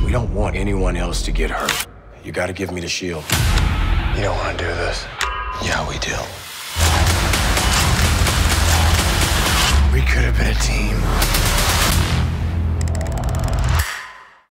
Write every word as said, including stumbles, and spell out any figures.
We don't want anyone else to get hurt. You gotta give me the shield. You don't want to do this. Yeah, we do. We could have been a team.